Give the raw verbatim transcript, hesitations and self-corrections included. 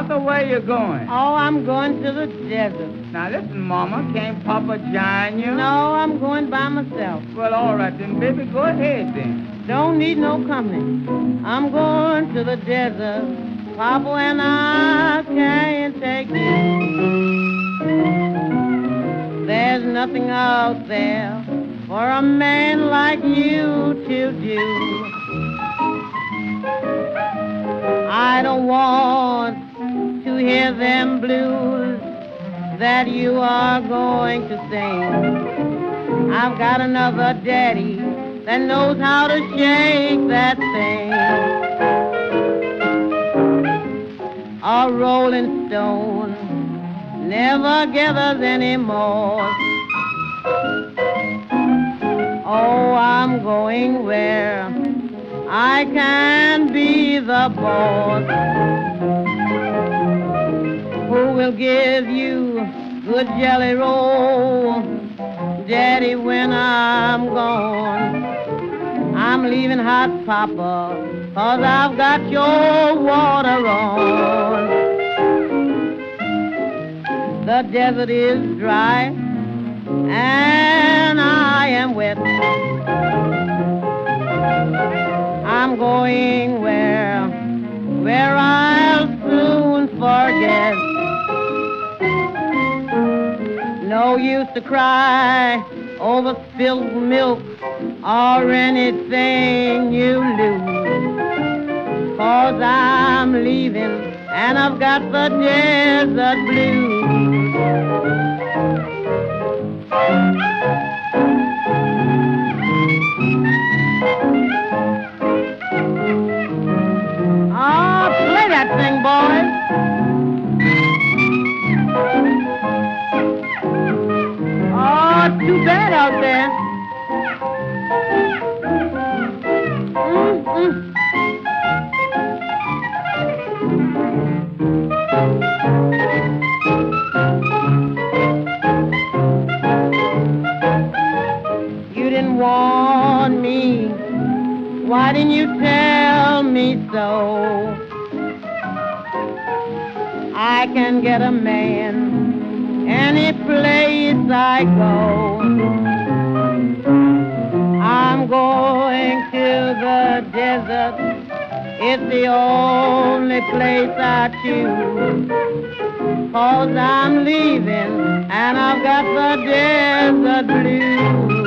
Martha, where you going? Oh, I'm going to the desert. Now, listen, Mama, can't Papa join you? No, I'm going by myself. Well, all right, then, baby, go ahead, then. Don't need no company. I'm going to the desert. Papa and I can't take you. There's nothing out there for a man like you to do. I don't want to hear them blues that you are going to sing. I've got another daddy that knows how to shake that thing. A rolling stone never gathers any moss. Oh, I'm going where I can be the boss. Who will give you good jelly roll, Daddy, when I'm gone? I'm leaving hot, Papa, 'cause I've got your water on. The desert is dry and I am wet. I'm going where, where I'll soon forget. No use to cry over spilled milk or anything you lose, 'cause I'm leaving and I've got the desert blues. Oh, play that thing, boys. Oh, too bad out there. Mm-mm. You didn't warn me. Why didn't you tell me so? I can get a man any place I go. I'm going to the desert. It's the only place I choose, 'cause I'm leaving and I've got the desert blues.